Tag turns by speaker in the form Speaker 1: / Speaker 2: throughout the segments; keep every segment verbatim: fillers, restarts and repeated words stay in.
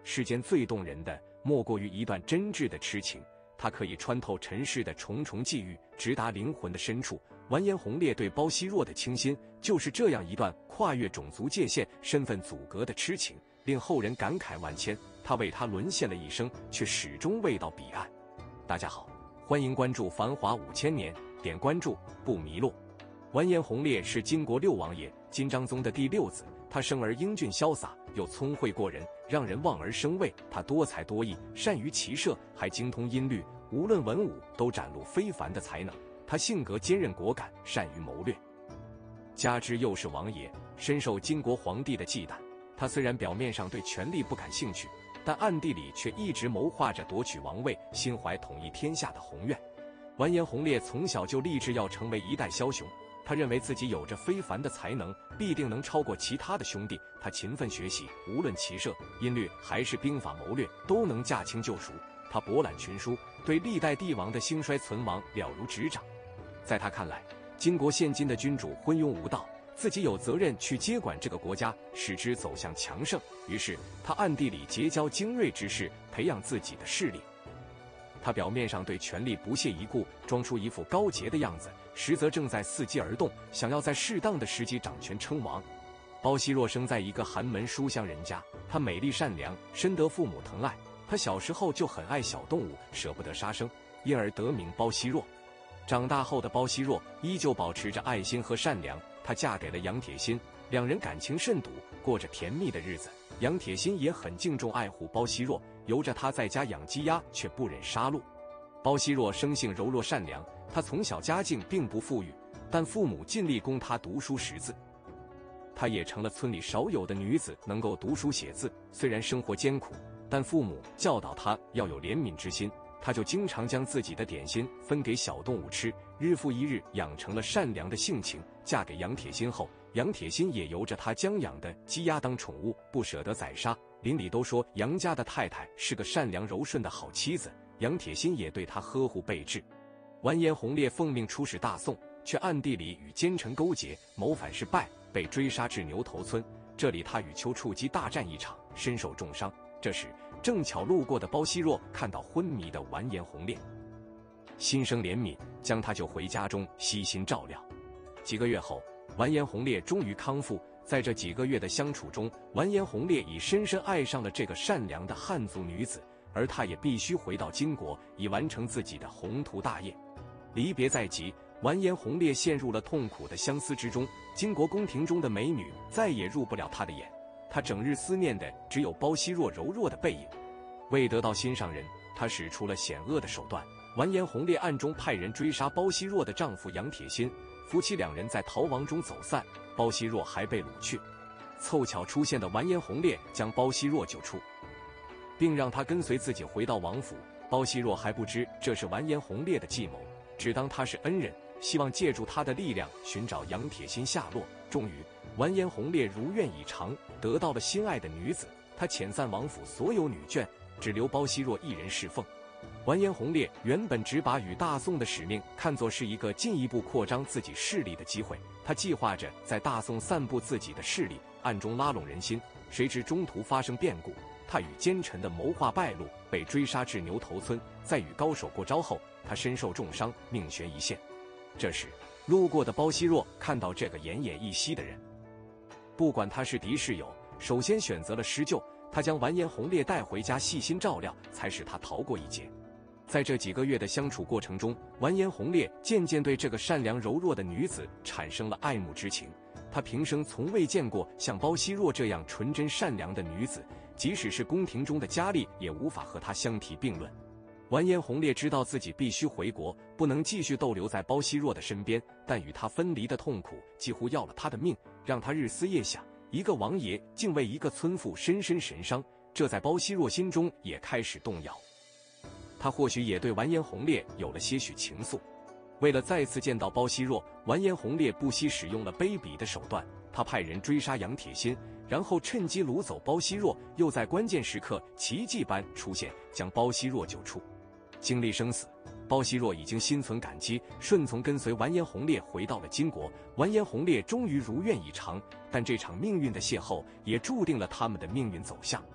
Speaker 1: 世间最动人的，莫过于一段真挚的痴情。它可以穿透尘世的重重际遇，直达灵魂的深处。完颜洪烈对包惜弱的倾心，就是这样一段跨越种族界限、身份阻隔的痴情，令后人感慨万千。他为他沦陷了一生，却始终未到彼岸。大家好，欢迎关注《繁华五千年》，点关注不迷路。完颜洪烈是金国六王爷金章宗的第六子，他生而英俊潇洒，又聪慧过人，让人望而生畏。他多才多艺，善于骑射，还精通音律，无论文武都展露非凡的才能。他性格坚韧果敢，善于谋略，加之又是王爷，深受金国皇帝的忌惮。他虽然表面上对权力不感兴趣，但暗地里却一直谋划着夺取王位，心怀统一天下的宏愿。完颜洪烈从小就立志要成为一代枭雄，他认为自己有着非凡的才能，必定能超过其他的兄弟。他勤奋学习，无论骑射、音律还是兵法谋略，都能驾轻就熟。他博览群书，对历代帝王的兴衰存亡了如指掌。在他看来，金国现今的君主昏庸无道，自己有责任去接管这个国家，使之走向强盛。于是他暗地里结交精锐之士，培养自己的势力。他表面上对权力不屑一顾，装出一副高洁的样子，实则正在伺机而动，想要在适当的时机掌权称王。包惜弱生在一个寒门书香人家，她美丽善良，深得父母疼爱。她小时候就很爱小动物，舍不得杀生，因而得名包惜弱。长大后的包惜弱依旧保持着爱心和善良，她嫁给了杨铁心，两人感情甚笃，过着甜蜜的日子。杨铁心也很敬重爱护包惜弱，由着他在家养鸡鸭，却不忍杀戮。包惜弱生性柔弱善良，他从小家境并不富裕，但父母尽力供他读书识字，她也成了村里少有的女子能够读书写字。虽然生活艰苦，但父母教导她要有怜悯之心，她就经常将自己的点心分给小动物吃，日复一日养成了善良的性情。嫁给杨铁心后，杨铁心也由着她将养的鸡鸭当宠物，不舍得宰杀。邻里都说杨家的太太是个善良柔顺的好妻子，杨铁心也对她呵护备至。完颜洪烈奉命出使大宋，却暗地里与奸臣勾结，谋反失败，被追杀至牛头村。这里他与丘处机大战一场，身受重伤。这时正巧路过的包惜弱看到昏迷的完颜洪烈，心生怜悯，将他救回家中，悉心照料。几个月后，完颜洪烈终于康复。在这几个月的相处中，完颜洪烈已深深爱上了这个善良的汉族女子，而他也必须回到金国，以完成自己的宏图大业。离别在即，完颜洪烈陷入了痛苦的相思之中。金国宫廷中的美女再也入不了他的眼，他整日思念的只有包惜弱柔弱的背影。为得到心上人，他使出了险恶的手段。完颜洪烈暗中派人追杀包惜弱的丈夫杨铁心，夫妻两人在逃亡中走散，包惜弱还被掳去。凑巧出现的完颜洪烈将包惜弱救出，并让他跟随自己回到王府。包惜弱还不知这是完颜洪烈的计谋，只当他是恩人，希望借助他的力量寻找杨铁心下落。终于，完颜洪烈如愿以偿，得到了心爱的女子。他遣散王府所有女眷，只留包惜弱一人侍奉。完颜洪烈原本只把与大宋的使命看作是一个进一步扩张自己势力的机会，他计划着在大宋散布自己的势力，暗中拉拢人心。谁知中途发生变故，他与奸臣的谋划败露，被追杀至牛头村。在与高手过招后，他身受重伤，命悬一线。这时路过的包惜弱看到这个奄奄一息的人，不管他是敌是友，首先选择了施救。他将完颜洪烈带回家，细心照料，才使他逃过一劫。在这几个月的相处过程中，完颜洪烈渐渐对这个善良柔弱的女子产生了爱慕之情。他平生从未见过像包惜弱这样纯真善良的女子，即使是宫廷中的佳丽也无法和她相提并论。完颜洪烈知道自己必须回国，不能继续逗留在包惜弱的身边，但与他分离的痛苦几乎要了他的命，让他日思夜想。一个王爷竟为一个村妇深深神伤，这在包惜弱心中也开始动摇。他或许也对完颜洪烈有了些许情愫。为了再次见到包惜弱，完颜洪烈不惜使用了卑鄙的手段。他派人追杀杨铁心，然后趁机掳走包惜弱，又在关键时刻奇迹般出现，将包惜弱救出。经历生死，包惜弱已经心存感激，顺从跟随完颜洪烈回到了金国。完颜洪烈终于如愿以偿，但这场命运的邂逅也注定了他们的命运走向。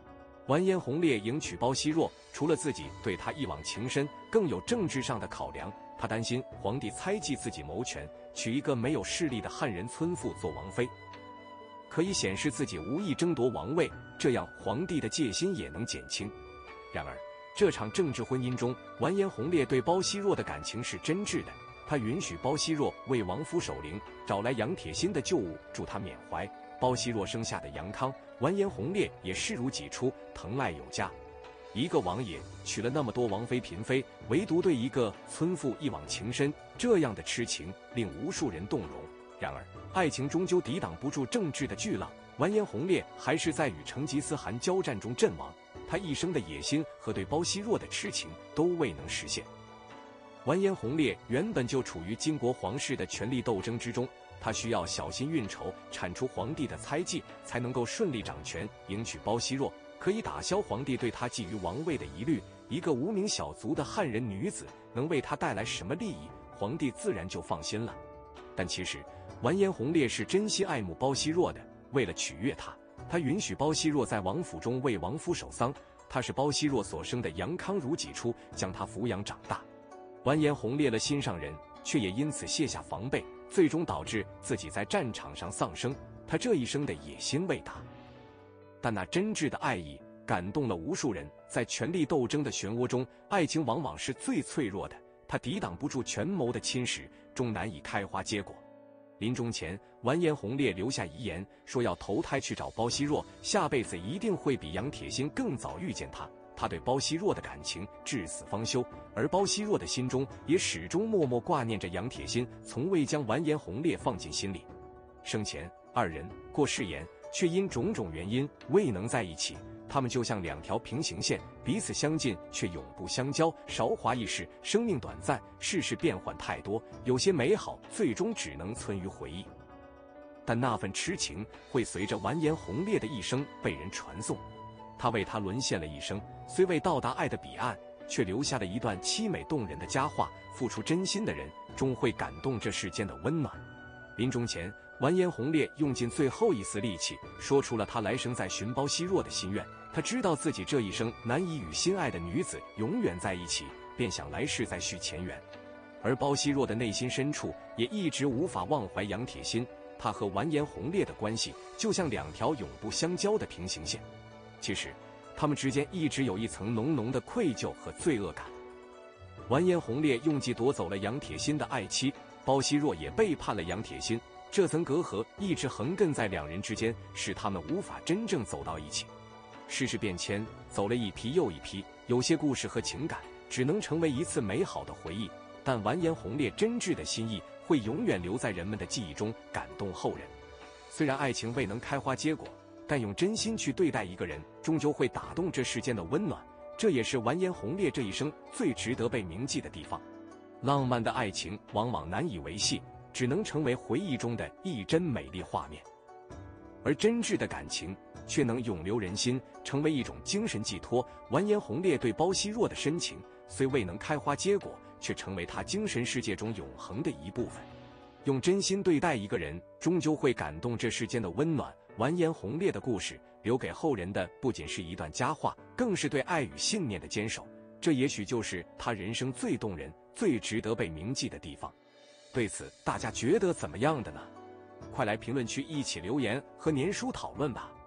Speaker 1: 完颜洪烈迎娶包惜弱，除了自己对她一往情深，更有政治上的考量。他担心皇帝猜忌自己谋权，娶一个没有势力的汉人村妇做王妃，可以显示自己无意争夺王位，这样皇帝的戒心也能减轻。然而，这场政治婚姻中，完颜洪烈对包惜弱的感情是真挚的。他允许包惜弱为王府守灵，找来杨铁心的旧物助他缅怀。包惜弱生下的杨康，完颜洪烈也视如己出，疼爱有加。一个王爷娶了那么多王妃嫔妃，唯独对一个村妇一往情深，这样的痴情令无数人动容。然而，爱情终究抵挡不住政治的巨浪，完颜洪烈还是在与成吉思汗交战中阵亡。他一生的野心和对包惜弱的痴情都未能实现。完颜洪烈原本就处于金国皇室的权力斗争之中，他需要小心运筹，铲除皇帝的猜忌，才能够顺利掌权，迎娶包惜弱，可以打消皇帝对他觊觎王位的疑虑。一个无名小卒的汉人女子能为他带来什么利益，皇帝自然就放心了。但其实，完颜洪烈是真心爱慕包惜弱的，为了取悦他，他允许包惜弱在王府中为王夫守丧。他是包惜弱所生的杨康如己出，将他抚养长大。完颜洪烈了心上人，却也因此卸下防备，最终导致自己在战场上丧生。他这一生的野心未达，但那真挚的爱意感动了无数人。在权力斗争的漩涡中，爱情往往是最脆弱的，它抵挡不住权谋的侵蚀，终难以开花结果。临终前，完颜洪烈留下遗言，说要投胎去找包惜弱，下辈子一定会比杨铁心更早遇见他。他对包惜弱的感情至死方休，而包惜弱的心中也始终默默挂念着杨铁心，从未将完颜洪烈放进心里。生前二人过誓言，却因种种原因未能在一起。他们就像两条平行线，彼此相近却永不相交。韶华易逝，生命短暂，世事变幻太多，有些美好最终只能存于回忆。但那份痴情会随着完颜洪烈的一生被人传颂。他为他沦陷了一生，虽未到达爱的彼岸，却留下了一段凄美动人的佳话。付出真心的人，终会感动这世间的温暖。临终前，完颜洪烈用尽最后一丝力气，说出了他来生在寻包惜弱的心愿。他知道自己这一生难以与心爱的女子永远在一起，便想来世再续前缘。而包惜弱的内心深处也一直无法忘怀杨铁心，他和完颜洪烈的关系就像两条永不相交的平行线。其实，他们之间一直有一层浓浓的愧疚和罪恶感。完颜洪烈用计夺走了杨铁心的爱妻，包惜弱也背叛了杨铁心，这层隔阂一直横亘在两人之间，使他们无法真正走到一起。世事变迁，走了一批又一批，有些故事和情感只能成为一次美好的回忆，但完颜洪烈真挚的心意会永远留在人们的记忆中，感动后人。虽然爱情未能开花结果，但用真心去对待一个人，终究会打动这世间的温暖。这也是完颜洪烈这一生最值得被铭记的地方。浪漫的爱情往往难以维系，只能成为回忆中的一帧美丽画面，而真挚的感情却能永留人心，成为一种精神寄托。完颜洪烈对包惜弱的深情，虽未能开花结果，却成为他精神世界中永恒的一部分。用真心对待一个人，终究会感动这世间的温暖。完颜洪烈的故事留给后人的不仅是一段佳话，更是对爱与信念的坚守。这也许就是他人生最动人、最值得被铭记的地方。对此，大家觉得怎么样的呢？快来评论区一起留言和年叔讨论吧。